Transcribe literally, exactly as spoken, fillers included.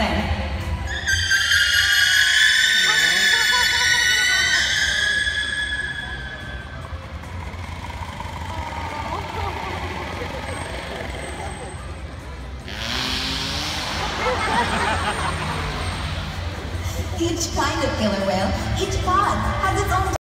thing. Each kind of killer whale, each pod has its own